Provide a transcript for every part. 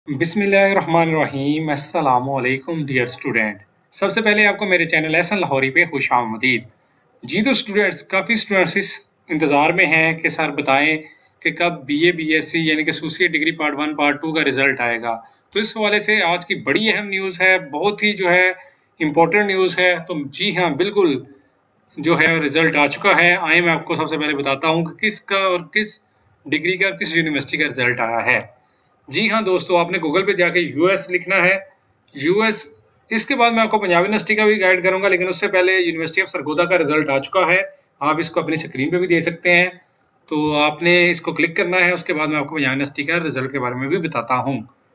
बिस्मिल्लाहिर्रहमानिर्रहीम अस्सलामुअलैकुम dear student. सबसे पहले आपको मेरे चैनल एहसन लाहौरी पे खुशामदीद। जी तो स्टूडेंट्स, काफ़ी स्टूडेंट्स इस इंतज़ार में हैं कि सर बताएं कि कब बीए बीएससी यानी कि एसोसिएट डिग्री पार्ट 1 पार्ट 2 का रिज़ल्ट आएगा। तो इस हवाले से आज की बड़ी अहम न्यूज़ है, बहुत ही जो है इम्पोर्टेंट न्यूज़ है। तो जी हाँ, बिल्कुल जो है रिज़ल्ट आ चुका है। आइए मैं आपको सबसे पहले बताता हूँ कि किसका और किस डिग्री का, किस यूनिवर्सिटी का रिज़ल्ट आया है। जी हाँ दोस्तों, आपने गूगल पे जाके यूएस लिखना है, यूएस। इसके बाद मैं आपको पंजाब यूनिवर्सिटी का भी गाइड करूंगा, लेकिन उससे पहले यूनिवर्सिटी ऑफ सरगोदा का रिजल्ट आ चुका है। आप इसको अपनी स्क्रीन पे भी दे सकते हैं। तो आपने इसको क्लिक करना है, उसके बाद मैं आपको पंजाब यूनिवर्सिटी का रिजल्ट के बारे में भी बताता हूँ।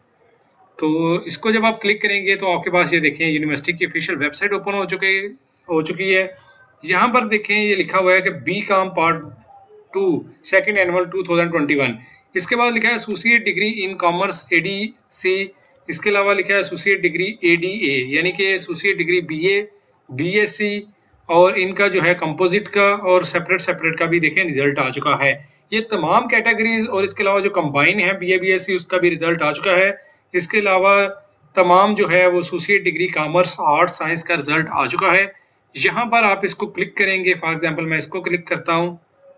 तो इसको जब आप क्लिक करेंगे तो आपके पास ये देखें यूनिवर्सिटी की ऑफिशियल वेबसाइट ओपन हो चुकी है। यहाँ पर देखें ये लिखा हुआ है कि B com part 2 second annual 2021। इसके बाद लिखा है associate degree in commerce ADC. इसके अलावा लिखा है एसोसिएट डिग्री एडीए यानी कि एसोसिएट डिग्री बीए बीएससी, और इनका जो है कंपोजिट का और सेपरेट सेपरेट का भी देखें रिजल्ट आ चुका है। ये तमाम कैटेगरीज और इसके अलावा जो कंबाइन है बीए बीएससी उसका भी रिजल्ट आ चुका है। इसके अलावा तमाम जो है वो associate degree commerce art science का रिजल्ट आ चुका है। यहाँ पर आप इसको क्लिक करेंगे, फॉर एग्जांपल मैं इसको क्लिक करता हूँ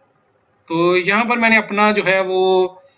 तो यहाँ पर मैंने अपना जो है वो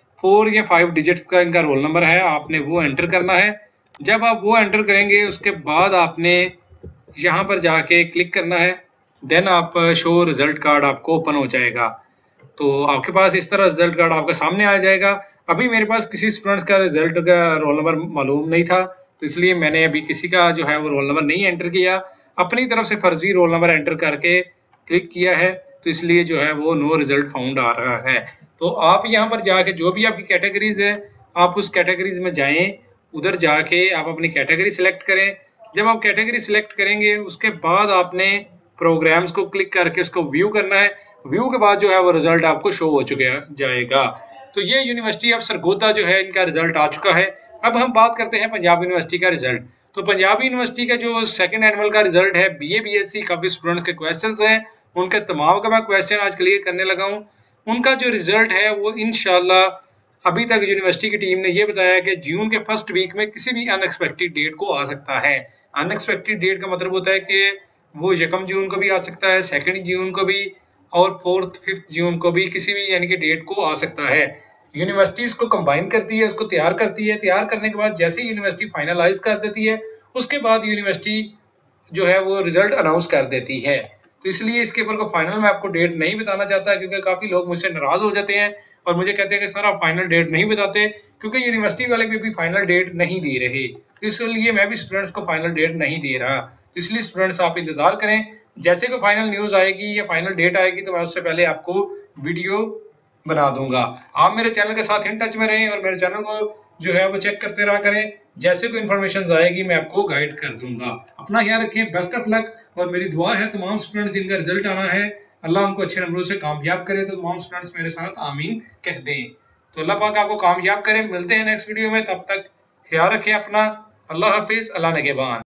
4 या 5 डिजिट्स का इनका रोल नंबर है, आपने वो एंटर करना है। जब आप वो एंटर करेंगे उसके बाद आपने यहाँ पर जाके क्लिक करना है, देन आप शो रिजल्ट कार्ड आपको ओपन हो जाएगा। तो आपके पास इस तरह रिजल्ट कार्ड आपके सामने आ जाएगा। अभी मेरे पास किसी स्टूडेंट्स का रिजल्ट का रोल नंबर मालूम नहीं था, तो इसलिए मैंने अभी किसी का जो है वो रोल नंबर नहीं एंटर किया, अपनी तरफ से फर्जी रोल नंबर एंटर करके क्लिक किया है। तो इसलिए जो है वो नो रिजल्ट फाउंड आ रहा है। तो आप यहाँ पर जाके जो भी आपकी कैटेगरीज है आप उस कैटेगरीज में जाएं, उधर जाके आप अपनी कैटेगरी सिलेक्ट करें। जब आप कैटेगरी सिलेक्ट करेंगे उसके बाद आपने प्रोग्राम्स को क्लिक करके उसको व्यू करना है। व्यू के बाद जो है वो रिजल्ट आपको शो हो चुका जाएगा। तो ये यूनिवर्सिटी ऑफ सरगोदा जो है इनका रिजल्ट आ चुका है। अब हम बात करते हैं पंजाब यूनिवर्सिटी का रिजल्ट। तो पंजाब यूनिवर्सिटी का जो सेकंड एनुअल का रिजल्ट है बीए बीएससी, काफी स्टूडेंट्स के क्वेश्चंस हैं, उनके तमाम का मैं क्वेश्चन आज क्लियर करने लगा हूं। उनका जो रिजल्ट है वो इंशाल्लाह अभी तक यूनिवर्सिटी की टीम ने ये बताया कि जून के फर्स्ट वीक में किसी भी अनएक्सपेक्टेड डेट को आ सकता है। अनएक्सपेक्टेड डेट का मतलब होता है कि वो 1 जून को भी आ सकता है, 2 जून को भी, और 4th 5th जून को भी, किसी भी यानी कि डेट को आ सकता है। यूनिवर्सिटी इसको कंबाइन करती है, उसको तैयार करती है। तैयार करने के बाद जैसे ही यूनिवर्सिटी फाइनलाइज कर देती है उसके बाद यूनिवर्सिटी जो है वो रिजल्ट अनाउंस कर देती है। तो इसलिए इसके ऊपर को फाइनल मैं आपको डेट नहीं बताना चाहता, क्योंकि काफी लोग मुझसे नाराज हो जाते हैं और मुझे कहते हैं कि सर आप फाइनल डेट नहीं बताते, क्योंकि यूनिवर्सिटी वाले भी फाइनल डेट नहीं दे रहे। तो इसलिए मैं भी स्टूडेंट्स को फाइनल डेट नहीं दे रहा। तो इसलिए स्टूडेंट्स आप इंतजार करें, जैसे कोई फाइनल न्यूज आएगी या फाइनल डेट आएगी तो मैं उससे पहले आपको वीडियो बना दूंगा। आप मेरे चैनल के साथ इन टच में रहें और मेरे चैनल को जो है वो चेक करते रहा करें। जैसे कोई इन्फॉर्मेशन आएगी मैं आपको गाइड कर दूंगा। अपना ख्याल रखें, बेस्ट ऑफ लक। और मेरी दुआ है तमाम स्टूडेंट्स जिनका रिजल्ट आना है अल्लाह उनको अच्छे नंबरों से कामयाब करे। तो तमाम स्टूडेंट्स मेरे साथ आमीन कह दें। तो अल्लाह पाक आपको कामयाब करें। मिलते हैं नेक्स्ट वीडियो में, तब तक ख्याल रखें अपना। अल्लाह हाफिज, अल्लाह निगहबान।